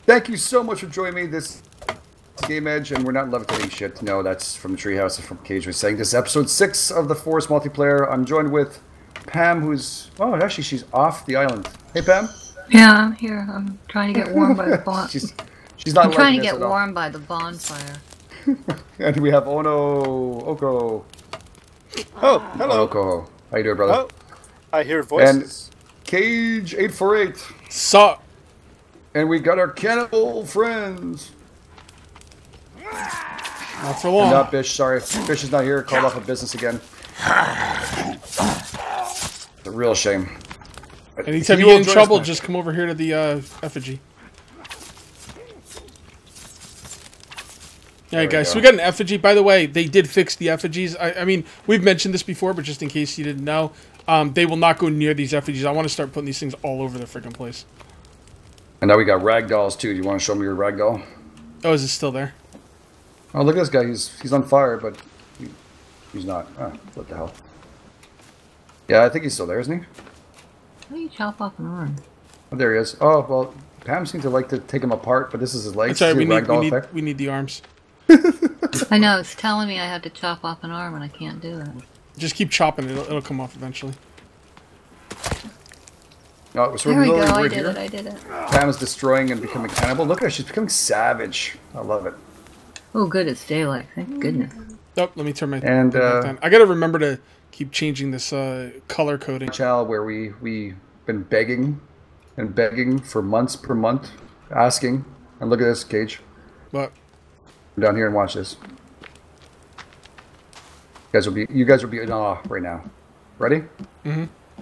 Thank you so much for joining me. This GameEdged, and we're not levitating shit. No, that's from the Treehouse and from Cage was saying. This is episode 6 of the Forest multiplayer. I'm joined with Pam, who's... Oh, actually, she's off the island. Hey, Pam. Yeah, I'm here. I'm trying to get warm by the bonfire. she's not I'm trying to this get at all. warm by the bonfire. And we have Oko. Oh, hello. Oko. How you doing, brother? Oh, I hear voices. And Cage848. Sup? And we got our cannibal friends. Not for long. Not Bish, sorry. Bish is not here. Called off of business again. It's a real shame. Anytime you get in trouble, just come over here to the effigy. Alright guys, so we got an effigy. By the way, they did fix the effigies. I mean, we've mentioned this before, but just in case you didn't know, they will not go near these effigies. I want to start putting these things all over the freaking place. And now we got ragdolls too. Do you want to show me your ragdoll? Oh, is it still there? Oh, look at this guy. He's on fire, but he's not. Oh, what the hell? Yeah, I think he's still there, isn't he? How do you chop off an arm? Oh, there he is. Oh, well, Pam seems to like to take him apart, but this is his legs. Sorry, we need the arms. I know, it's telling me I have to chop off an arm and I can't do it. Just keep chopping it. It'll come off eventually. Oh, so there we go. I did it. Pam is destroying and becoming cannibal. Look at her. She's becoming savage. I love it. Oh, good. It's daylight. Thank goodness. Oh, let me turn my... And, I gotta remember to keep changing this color coding. Channel where we've been begging and begging for months per month, asking. And look at this, Cage. What? Come down here and watch this. You guys will be in awe right now. Ready? Mm-hmm.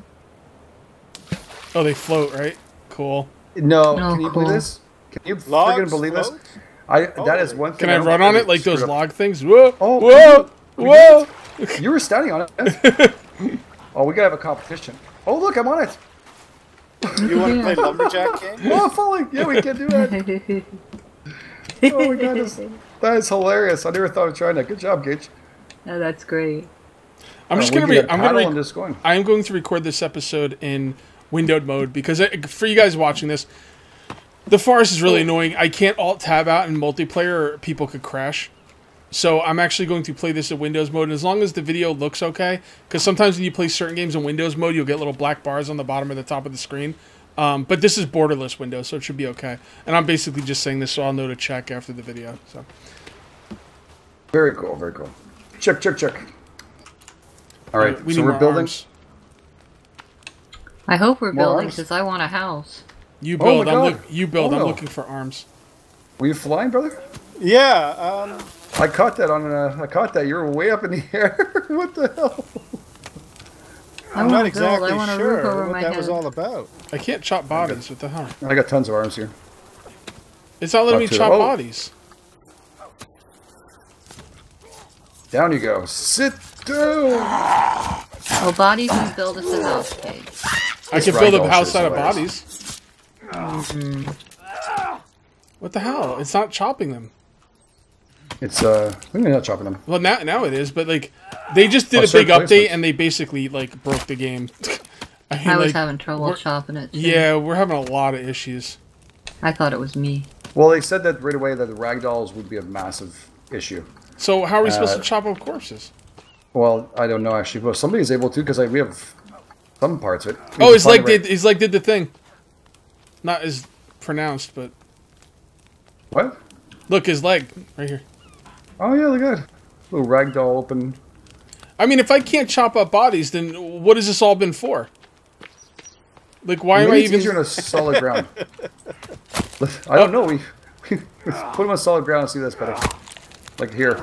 Oh, they float, right? Cool. No, can you believe this? Can you friggin' believe this? That is one thing. Can I run on it like those log things? Whoa! Oh, whoa! Whoa! You were standing on it. Oh, we gotta have a competition. Oh, look, I'm on it. You want to play Lumberjack King? Oh, I'm falling. Yeah, we can do that. Oh my god, that is hilarious. I never thought of trying that. Good job, Gage. Oh, that's great. I'm going to record this episode in windowed mode because for you guys watching this, the forest is really annoying. I can't alt-tab out in multiplayer or people could crash. So I'm actually going to play this in Windows mode, and as long as the video looks okay, because sometimes when you play certain games in Windows mode, you'll get little black bars on the bottom or the top of the screen. But this is borderless Windows, so it should be okay. And I'm basically just saying this so I'll know to check after the video. So very cool, very cool. Check. All right, so we're building. Arms. I hope we're building because I want a house. You build. I'm looking for arms. Were you flying, brother? Yeah. I caught that I caught that. You were way up in the air. What the hell? I'm not exactly sure what that was all about. I can't chop bodies. What the hell? I got tons of arms here. It's not letting me chop bodies. Down you go. Sit down. Well, bodies can build us a house, Cage. I can build a house out of bodies. What the hell? It's not chopping them. It's maybe not chopping them. Well, now it is, but like they just did a big update and they basically like broke the game. I was having trouble chopping it too. Yeah, we're having a lot of issues. I thought it was me. Well, they said that right away that the ragdolls would be a massive issue. So how are we supposed to chop up corpses? Well, I don't know actually. Well, somebody's able to because we have some parts of it. Oh, his leg did the thing. Not as pronounced, but what? Look, his leg right here. Oh yeah, look at that. Little ragdoll open. I mean, if I can't chop up bodies, then what has this all been for? Like, why am I even... easier on a solid ground. I don't know. We put them on solid ground and see that's better. Like here.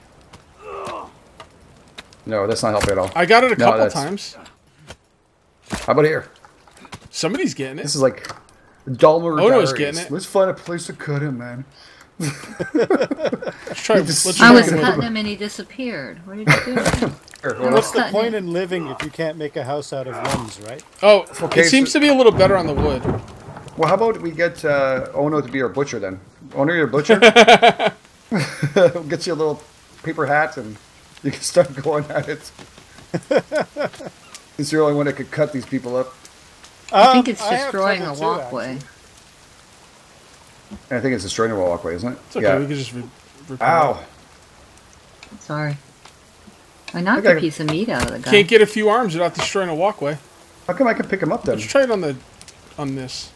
No, that's not helping at all. I got it a couple times. How about here? Somebody's getting it. This is like Dalmer. Oh, no, he's getting it. Let's find a place to cut him, man. Let's try. I was cutting him and he disappeared. What did you do? What's the point in living if you can't make a house out of limbs, right? Oh, okay, it seems to be a little better on the wood. Well, how about we get Ono to be our butcher then? Ono, you're a butcher? We'll get you a little paper hat and you can start going at it. Since you're the only one that could cut these people up. I think it's destroying a walkway. I think it's a straight walkway, isn't it? It's okay. We can just Ow. Sorry. I knocked a piece of meat out of the guy. Can't get a few arms without destroying a walkway. How come I can pick him up then? Let's try it on this.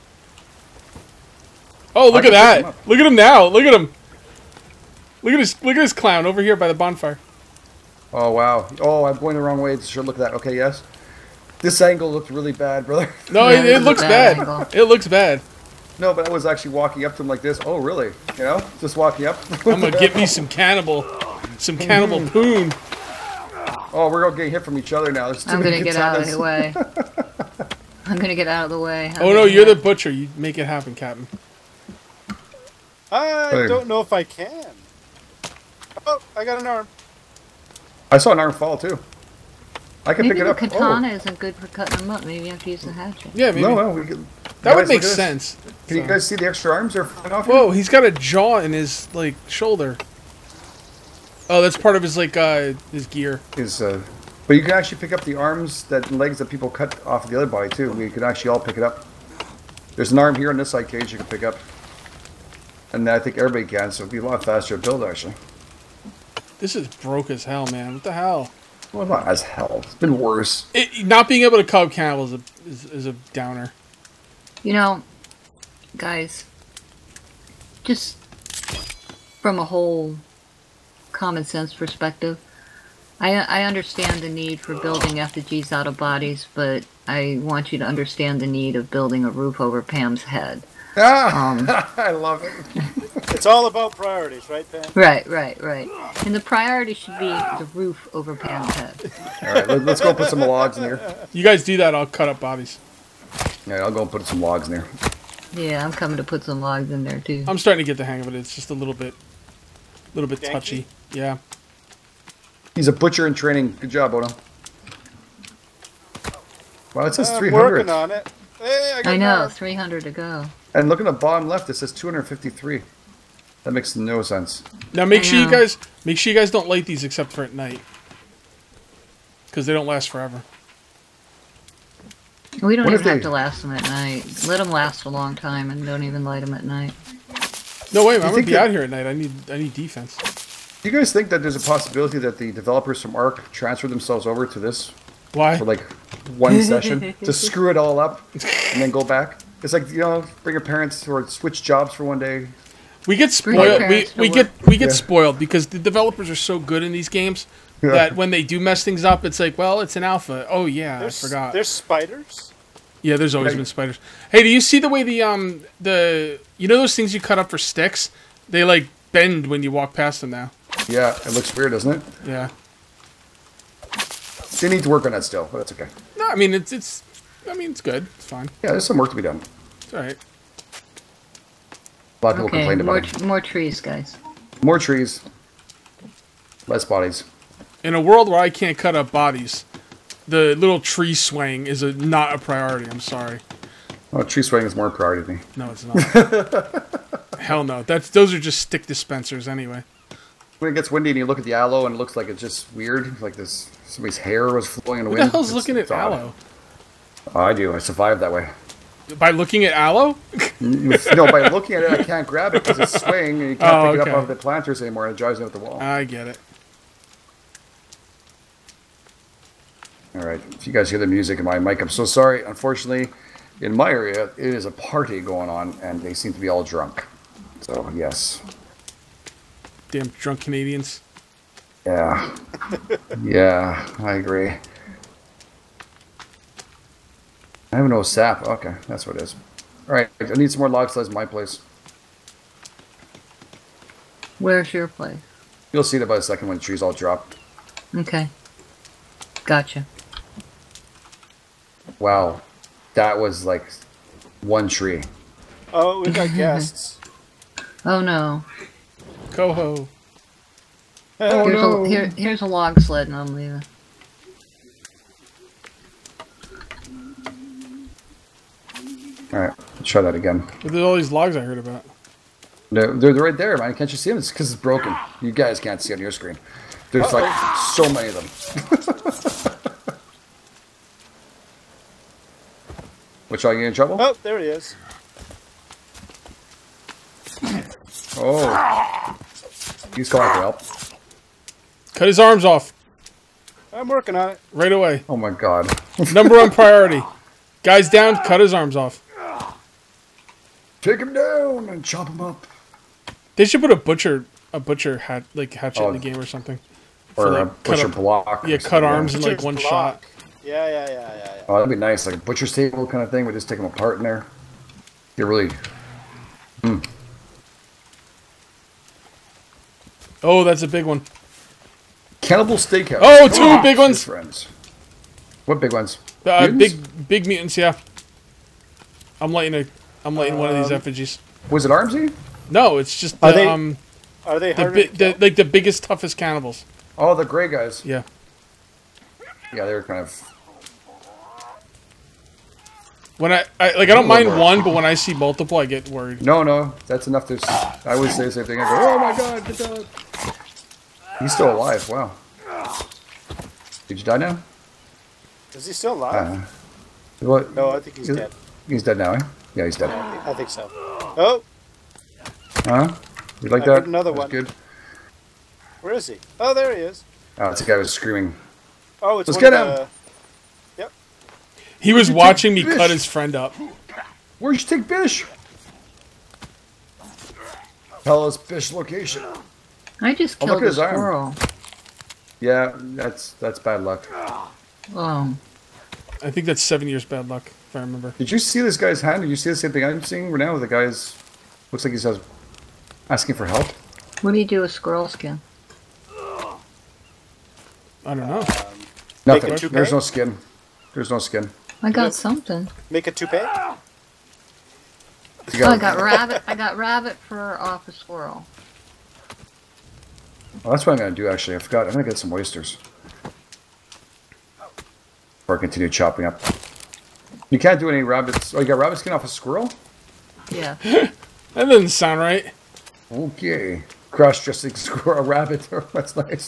Oh, look at that! Look at him now! Look at him! Look at this clown over here by the bonfire. Oh wow! Oh, I'm going the wrong way. Sure, look at that. Okay, yes. This angle looked really bad, brother. No, it looks bad. It looks bad. No, but I was actually walking up to him like this. Oh, really? You know, just walking up. I'm gonna get me some cannibal poon. Oh, we're all getting hit from each other now. I'm gonna get out of the way. I'm gonna get out of the way. Oh no, you're the butcher. You make it happen, Captain. I don't know if I can. Oh, I got an arm. I saw an arm fall too. I can pick it up. Maybe the katana isn't good for cutting them up. Maybe you have to use the hatchet. Yeah, maybe. No, we can. That would make sense. Can you guys see the extra arms they're flying off? Whoa, he's got a jaw in his shoulder. Oh, that's part of his his gear. But you can actually pick up the arms and legs that people cut off the other body too. We can actually all pick it up. There's an arm here on this side cage you can pick up. And I think everybody can, so it'll be a lot faster to build, actually. This is broke as hell, man. What the hell? Well, not as hell. It's been worse. Not being able to cut cannibals is a downer. You know, guys, just from a whole common sense perspective, I understand the need for building effigies out of bodies, but I want you to understand the need of building a roof over Pam's head. I love it. It's all about priorities, right, Pam? Right. And the priority should be the roof over Pam's head. All right, let's go put some logs in here. You guys do that, I'll cut up bodies. Yeah, I'll go and put some logs in there. Yeah, I'm coming to put some logs in there too. I'm starting to get the hang of it. It's just a little bit touchy. Yeah. He's a butcher in training. Good job, Odo. Wow, it says 300. Working on it. Hey, I know, 300 to go. And look at the bottom left. It says 253. That makes no sense. Now make sure you guys don't light these except for at night, because they don't last forever. We don't even have to last them at night. Let them last a long time, and don't even light them at night. No wait, I'm gonna be out here at night. I need defense. Do you guys think that there's a possibility that the developers from Ark transfer themselves over to this? Why? For like one session to screw it all up and then go back. It's like, you know, bring your parents or switch jobs for one day. We get spoiled. We get spoiled because the developers are so good in these games that when they do mess things up, it's like, well, it's an alpha. Oh yeah, I forgot. There's spiders. Yeah, there's always been spiders. Hey, do you see the way the you know those things you cut up for sticks? They like bend when you walk past them now. Yeah, it looks weird, doesn't it? Yeah. They need to work on that still, but that's okay. No, I mean it's good. It's fine. Yeah, there's some work to be done. It's all right. A lot of people complained about it. More trees, guys. More trees. Less bodies. In a world where I can't cut up bodies, the little tree swaying is not a priority. I'm sorry. Oh, tree swaying is more a priority to me. No, it's not. Hell no. Those are just stick dispensers anyway. When it gets windy and you look at the aloe and it looks like it's just weird, like somebody's hair was flowing in the wind. Who the hell's looking at aloe? Oh, I do. I survived that way. By looking at aloe? No, by looking at it, I can't grab it because it's swaying and you can't pick it up off the planters anymore. It drives me up the wall. I get it. All right. If you guys hear the music in my mic, I'm so sorry. Unfortunately, in my area, it is a party going on and they seem to be all drunk. So, yes. Damn drunk Canadians. Yeah. Yeah, I agree. I have no sap. Okay, that's what it is. All right, I need some more log slides in my place. Where's your place? You'll see it in about a second when the trees all drop. Okay. Gotcha. Wow. That was like one tree. Oh, we got guests. Oh no. Coho. Oh, no. Here's a log sled and I'm leaving. Alright, let's try that again. There's all these logs I heard about. They're right there, man. Can't you see them? It's because it's broken. You guys can't see on your screen. There's like so many of them. Which are you in trouble? Oh, there he is. Oh. He's calling for help. Cut his arms off. I'm working on it. Right away. Oh my god. Number 1 priority. Guy's down, cut his arms off. Take him down and chop him up. They should put a butcher hatchet in the game or something. Or like, a butcher block. Yeah, cut arms in like one shot. Yeah. Oh, that'd be nice. Like a butcher's table kind of thing. We just take them apart in there. You're really... Oh, that's a big one. Cannibal Steakhouse. Oh, 2 big ones. Friends. What big ones? Big mutants, yeah. I'm lighting one of these effigies. Was it Armsy? No, it's just are they the biggest, toughest cannibals. Oh, the gray guys. Yeah. Yeah, they're kind of... When I don't mind one, but when I see multiple, I get worried. No, that's enough to... I always say the same thing. I go, oh my god, get down. He's still alive, wow. Did you die now? Is he still alive? What? No, I think he's dead. He's dead now, eh? Yeah, he's dead. I think so. Oh! Huh? You like I that? heard another That's one. Good. Where is he? Oh, there he is. Oh, it's the guy who was screaming. Oh, it's Let's one get of him! Yep. He was watching me cut his friend up. Where'd you take Bish? Tell us Bish location. I just killed a squirrel. Yeah, that's bad luck. Oh. I think that's 7 years bad luck, if I remember. Did you see this guy's hand? Did you see the same thing I'm seeing right now? The guy's... Looks like he's asking for help. What do you do with squirrel skin? I don't know. Nothing. There's no skin. There's no skin. I got something. Make a toupee? I got rabbit fur off a squirrel. Well, that's what I'm going to do, actually. I forgot. I'm going to get some oysters. Or continue chopping up. You can't do any rabbits. Oh, you got rabbit skin off a squirrel? Yeah. That doesn't sound right. Okay. Cross-dressing squirrel rabbit. That's nice.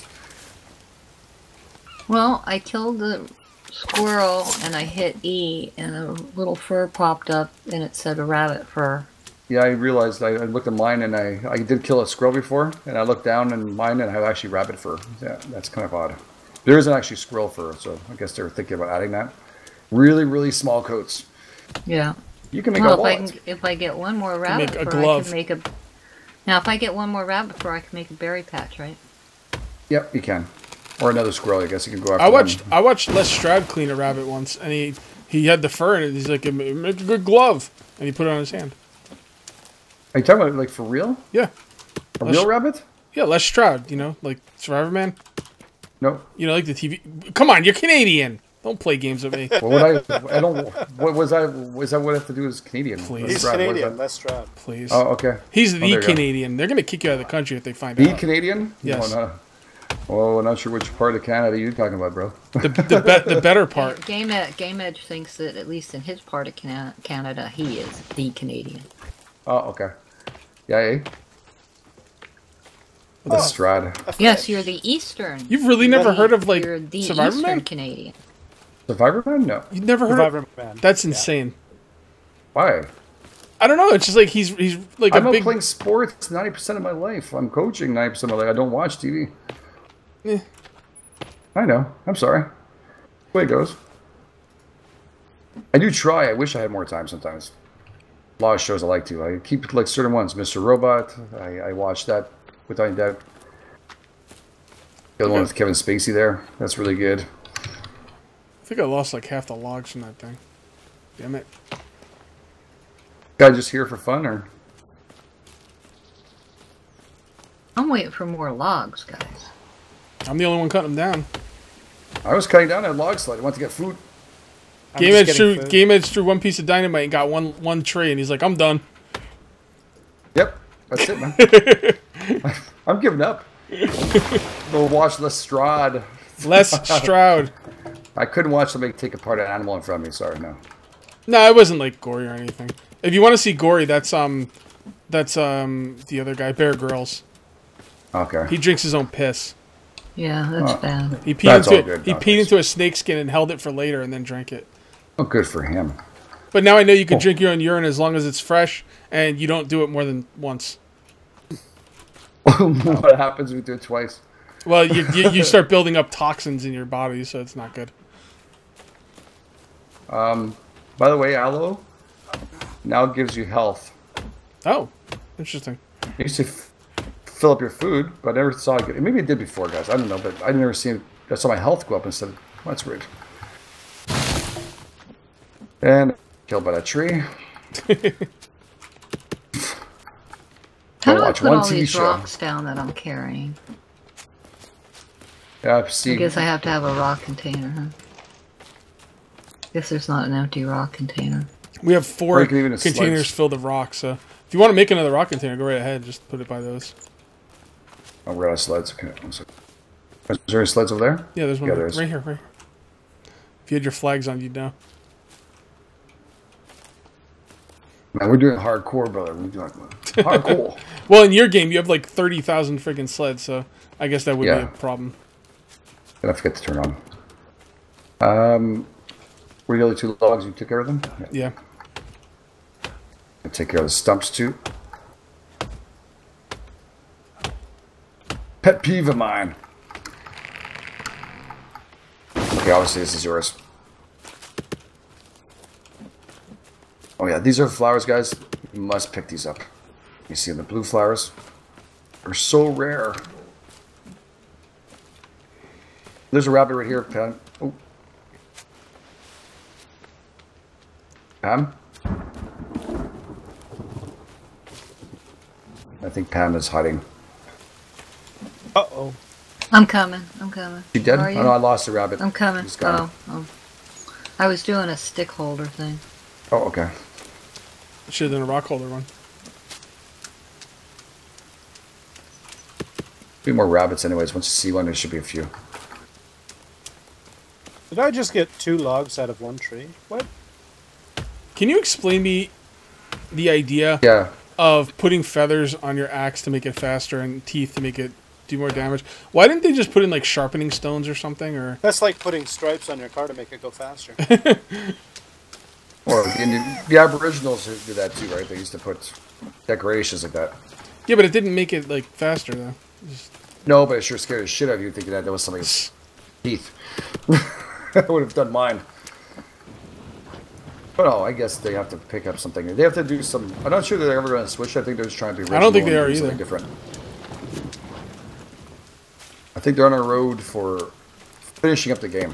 Well, I killed the squirrel and I hit E and a little fur popped up and it said a rabbit fur. Yeah, I realized. I looked at mine and I did kill a squirrel before, and I looked down in mine and I have actually rabbit fur. Yeah, that's kind of odd. There isn't actually squirrel fur, so I guess they were thinking about adding that. Really, really small coats. Yeah. You can make a wallet. If I get one more rabbit fur, I can make a... Now, if I get one more rabbit fur, I can make a berry patch, right? Yep, you can. Or another squirrel, I guess you can go after I watched Les Stroud clean a rabbit once, and he had the fur in it. He's like, make a good glove, and he put it on his hand. Are you talking about like for real? Yeah. A real rabbit? Yeah, Les Stroud, like Survivor Man. No. Like the TV. Come on, you're Canadian. Don't play games with me. Well, I don't. What was that? Was that what I have to do as Canadian? Please. He's Canadian. Les Stroud. Please. Oh, okay. He's the Canadian. They're gonna kick you out of the country if they find out. The Canadian? Yes. No, I'm not sure which part of Canada you're talking about, bro. The better part. GameEdged thinks that at least in his part of Canada, he is the Canadian. Oh, okay. Yeah, eh? The Strad. Yes, you're the Eastern. You've really never heard of like you're the Survivor Eastern Man? Canadian. Survivor Man? No. You've never heard Survivor of Man. That's insane. Why? I don't know. It's just like he's like I'm not playing sports 90% of my life. I'm coaching 90% of my life. I don't watch TV. Yeah. I know. I'm sorry. The way it goes. I do try. I wish I had more time sometimes. A lot of shows I like to. I keep like certain ones. Mr. Robot. I watched that without any doubt. The other one with Kevin Spacey there. That's really good. I think I lost like half the logs from that thing. Damn it. Guy just here for fun, or? I'm waiting for more logs, guys. I'm the only one cutting them down. I was cutting down that log slide. I went to get food. GameEdged threw one piece of dynamite and got one tray, and he's like, "I'm done." Yep, that's it, man. I'm giving up. Go watch Les Stroud. Les Stroud. I couldn't watch somebody take apart an animal in front of me. Sorry, no. No, it wasn't like gory or anything. If you want to see gory, that's the other guy, Bear Grylls. Okay. He drinks his own piss. Yeah, that's bad. He peed into a snakeskin and held it for later and then drank it. Oh, good for him. But now I know you can drink your own urine as long as it's fresh and you don't do it more than once. What happens if we do it twice? Well, you start building up toxins in your body, so it's not good. By the way, aloe now gives you health. Oh, interesting. It used to fill up your food, but I never saw it. Maybe it did before, guys. I don't know, but I never seen. I saw my health go up instead of. Well, that's weird. And killed by that tree. How do I put all these rocks down that I'm carrying? Yeah, see. I guess I have to have a rock container, huh? Guess there's not an empty rock container. We have 4 containers filled with rocks, so if you want to make another rock container, go right ahead. Just put it by those. Oh, we're out of sleds. Okay, one second. Is there any sleds over there? Yeah, there's one right here, right here. If you had your flags on, you'd know. Man, we're doing hardcore, brother. We're doing hardcore. Well, in your game, you have like 30,000 freaking sleds, so I guess that would be a problem. Did I forget to turn on? Were the other 2 logs? You took care of them? Yeah. I take care of the stumps too. Pet peeve of mine. Okay, obviously this is yours. Oh yeah, these are flowers, guys. You must pick these up. You see the blue flowers? They're so rare. There's a rabbit right here, Pam. Oh. Pam? I think Pam is hiding. Uh-oh. I'm coming. I'm coming. You dead? Oh no, I lost the rabbit. I'm coming. Oh. I was doing a stick holder thing. Oh, okay. Should have done a rock holder one. Be more rabbits anyways. Once you see one, there should be a few. Did I just get 2 logs out of 1 tree? What? Can you explain me the idea of putting feathers on your axe to make it faster and teeth to make it do more damage? Why didn't they just put in like sharpening stones or something? Or that's like putting stripes on your car to make it go faster. Or the Aboriginals do that too, right? They used to put decorations like that. Yeah, but it didn't make it like faster though. No, but it sure scared the shit out of you thinking that was somebody's teeth. I would have done mine. But no, I guess they have to pick up something. They have to do some. I'm not sure they're ever going to switch. I think they're just trying to be original. I don't think they are either. Different. I think they're on a road for finishing up the game.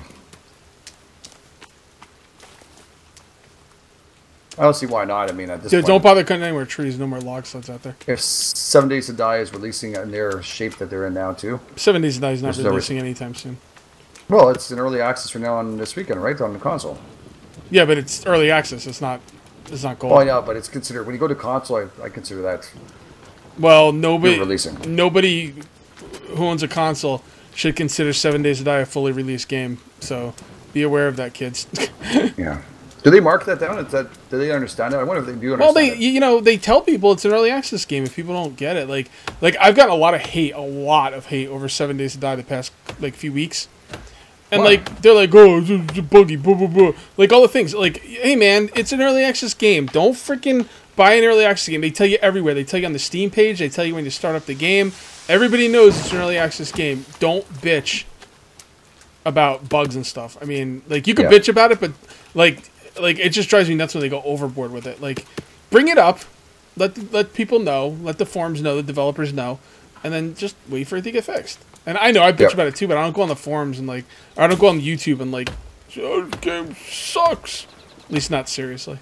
I don't see why not. I mean, at this point, don't bother cutting any more trees. No more log sleds out there. If 7 Days to Die is releasing in their shape that they're in now too. 7 Days to Die is not releasing anytime soon. Well, it's in early access for now on this weekend, right, on the console. Yeah, but it's early access. It's not gold. Oh yeah, but it's considered when you go to console. I consider that. Well, nobody who owns a console should consider 7 Days to Die a fully released game. So be aware of that, kids. Yeah. Do they mark that down? Do they understand it? I wonder if they do understand it. Well, they tell people it's an early access game if people don't get it. Like I've gotten a lot of hate over 7 Days to Die the past few weeks. And they're like, oh, it's a buggy, blah blah blah. Like all the things. Like, hey man, it's an early access game. Don't freaking buy an early access game. They tell you everywhere. They tell you on the Steam page. They tell you when you start up the game. Everybody knows it's an early access game. Don't bitch about bugs and stuff. I mean, you could bitch about it, but it just drives me nuts when they go overboard with it. Like, bring it up, let people know, let the forums know, the developers know, and then just wait for it to get fixed. And I know I bitch about it too, but I don't go on the forums and I don't go on YouTube and oh, this game sucks. At least not seriously.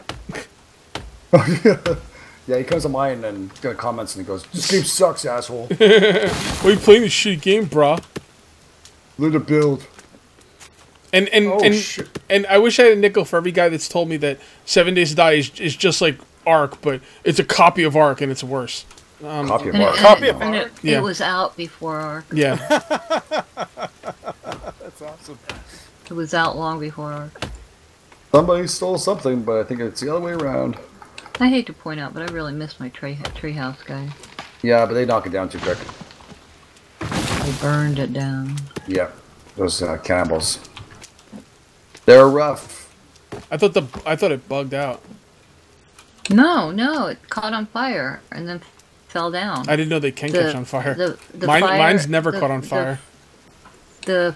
Yeah, he comes to mine and comments and he goes, "This game sucks, asshole." Why are you playing this shitty game, brah? Learn to build. And I wish I had a nickel for every guy that's told me that 7 Days to Die is just like Ark, but it's a copy of Ark and it's worse. Copy of Ark. It was out before Ark. Yeah. That's awesome. It was out long before Ark. Somebody stole something, but I think it's the other way around. I hate to point out, but I really miss my treehouse guy. Yeah, but they knock it down too quick. They burned it down. Yeah, those cannibals. They're rough. I thought it bugged out. No, it caught on fire and then fell down. I didn't know they can catch on fire. Mine's never caught on fire. The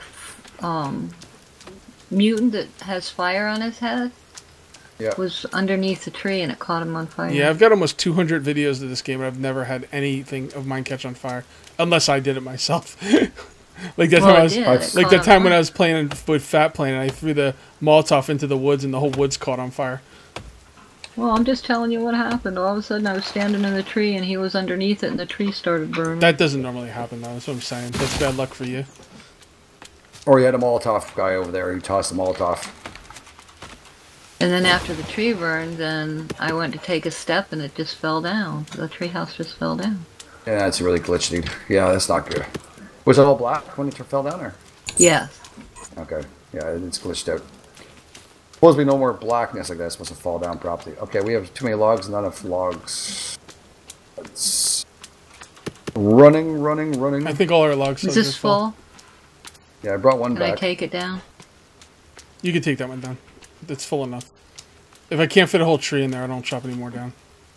mutant that has fire on his head was underneath the tree and it caught him on fire. Yeah, I've got almost 200 videos of this game and I've never had anything of mine catch on fire. Unless I did it myself. Like that time when I was playing with Fat Plane and I threw the Molotov into the woods and the whole woods caught on fire. Well, I'm just telling you what happened. All of a sudden I was standing in the tree and he was underneath it and the tree started burning. That doesn't normally happen though, that's what I'm saying. That's bad luck for you. Or you had a Molotov guy over there, he tossed the Molotov. And then after the tree burned, then I went to take a step and it just fell down. The treehouse just fell down. Yeah, that's really glitched, dude. Yeah, that's not good. Was it all black when it fell down, or? Yes. Okay. Yeah, it's glitched out. Supposed to be no more blackness like that. It's supposed to fall down properly. Okay, we have too many logs, not enough logs. It's running. I think all our logs. Is this full? Yeah, I brought one back. Can I take it down? You can take that one down. It's full enough. If I can't fit a whole tree in there, I don't chop any more down.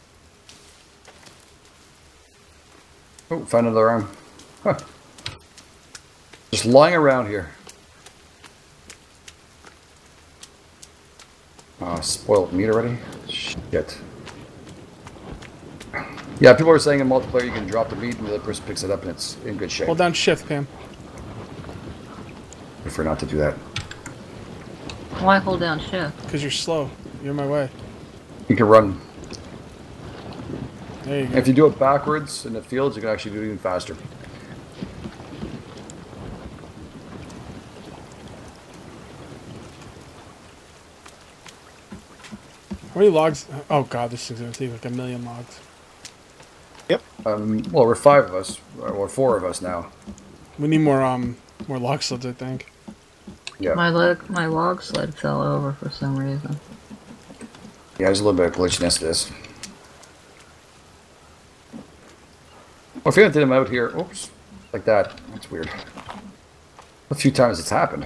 Oh, found another arm. Huh. Just lying around here. Spoiled meat already? Shit. Yeah, people are saying in multiplayer you can drop the meat and the other person picks it up and it's in good shape. Hold down shift, Pam. I prefer not to do that. Why hold down shift? Because you're slow. You're in my way. You can run. There you go. If you do it backwards in the fields, you can actually do it even faster. How many logs? Oh god, this is going to take like 1,000,000 logs. Yep. Well, we're 5 of us, or 4 of us now. We need more log sleds, I think. Yeah. My log sled fell over for some reason. Yeah, there's a little bit of glitchiness to this. Well, if you did them out here, oops, like that, that's weird. A few times it's happened.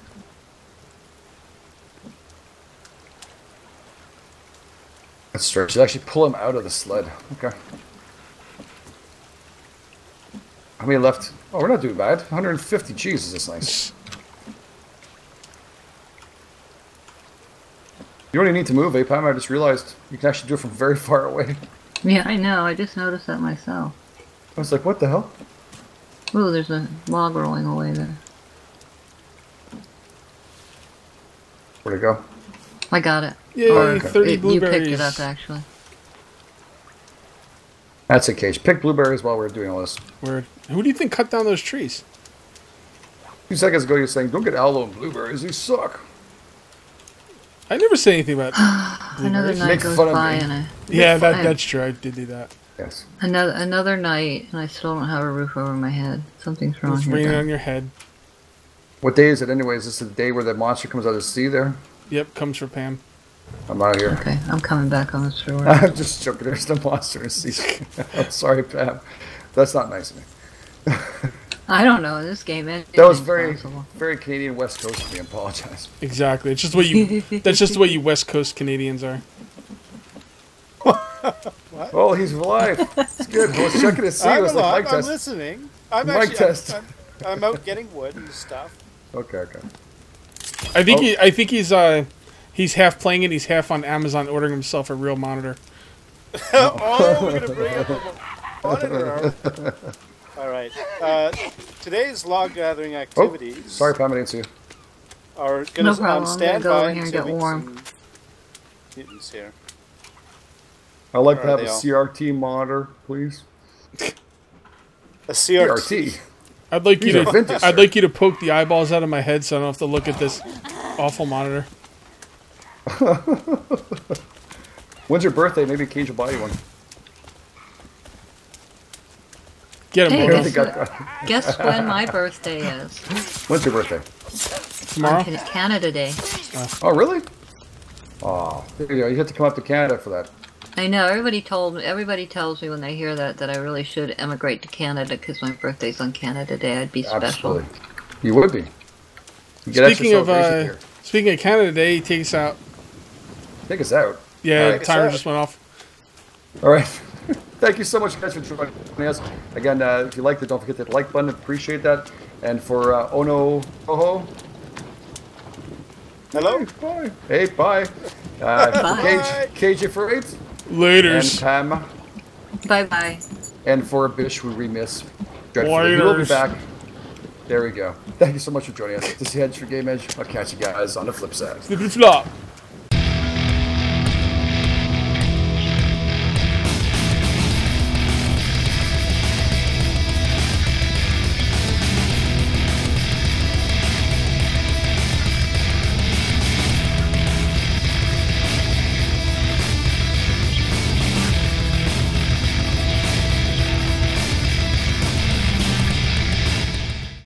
That's strange. You actually pull him out of the sled. Okay. How many left? Oh, we're not doing bad. 150. Jesus, that's nice. You don't even need to move, Pam. I just realized you can actually do it from very far away. Yeah, I know. I just noticed that myself. I was like, what the hell? Ooh, there's a log rolling away there. Where'd it go? I got it. Yay, 30 blueberries. You picked it up, actually. That's a case. Pick blueberries while we're doing all this. Word. Who do you think cut down those trees? 2 seconds ago, you were saying, don't get aloe and blueberries. These suck. I never say anything about Another night goes by and I... Yeah, that's true. I did do that. Yes. Another night and I still don't have a roof over my head. Something's wrong here. It's raining on your head. What day is it anyway? Is this the day where the monster comes out of the sea there? Yep, comes for Pam. I'm out of here. Okay, I'm coming back on the shore. I'm just joking. There's no monster in the sea. I'm sorry, Pam. That's not nice of me. I don't know. This game. That was very Canadian West Coast of me. I apologize. Exactly. It's just what you. That's just the way you West Coast Canadians are. What? Oh, he's alive. It's good. I was checking to see. It was like mic test. I'm listening. I'm mic test. I'm out getting wood and stuff. Okay. I think he's half playing it. He's half on Amazon ordering himself a real monitor. Oh, we're gonna bring up a monitor. All right. Today's log gathering activities. Oh, sorry, Pam, I didn't see you. Are going to on standby and get warm. Mutants here. I'd like to have a CRT monitor, please. A CRT. I'd like you to poke the eyeballs out of my head so I don't have to look at this awful monitor. When's your birthday? Maybe Cage will buy you one. Get him, guess when my birthday is. When's your birthday? Tomorrow? It's Canada Day. Oh, really? Oh, there you go. You have to come up to Canada for that. I know. Everybody tells me when they hear that I really should emigrate to Canada because my birthday's on Canada Day. I'd be special. Absolutely. You would be. Speaking of Canada Day, take us out. Take us out? Yeah, the timer just went off. All right. Thank you so much, guys, for joining us. Again, if you liked it, don't forget to hit the like button. Appreciate that. And for Ono Oho. Hello. Bye. Hey, bye. Bye. KJ for 8. Laters. And Pam. Bye-bye. And for Bish, who we miss dreadfully. We'll be back. There we go. Thank you so much for joining us. This is Edge for GameEdged. I'll catch you guys on the flip side. Flip flop.